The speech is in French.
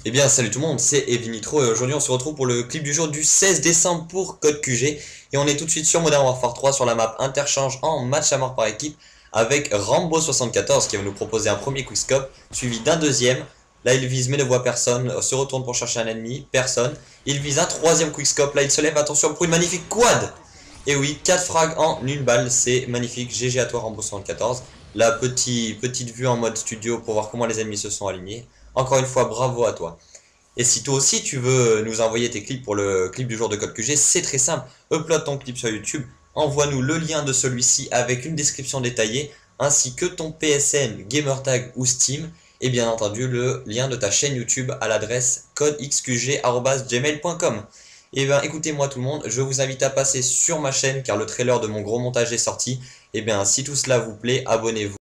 Eh bien salut tout le monde, c'est Evinitro et aujourd'hui on se retrouve pour le clip du jour du 16 décembre pour Code QG et on est tout de suite sur Modern Warfare 3 sur la map interchange en match à mort par équipe avec Rambo74 qui va nous proposer un premier quickscope suivi d'un deuxième. Là il vise mais ne voit personne, se retourne pour chercher un ennemi, personne. Il vise un troisième quickscope, là il se lève, attention pour une magnifique quad. Et oui, 4 frags en une balle, c'est magnifique, GG à toi Rambo74. La petite vue en mode studio pour voir comment les ennemis se sont alignés. Encore une fois, bravo à toi. Et si toi aussi tu veux nous envoyer tes clips pour le clip du jour de Code QG, c'est très simple. Upload ton clip sur YouTube, envoie-nous le lien de celui-ci avec une description détaillée, ainsi que ton PSN, Gamertag ou Steam, et bien entendu le lien de ta chaîne YouTube à l'adresse codexqg@gmail.com. Et bien écoutez-moi tout le monde, je vous invite à passer sur ma chaîne car le trailer de mon gros montage est sorti. Et bien si tout cela vous plaît, abonnez-vous.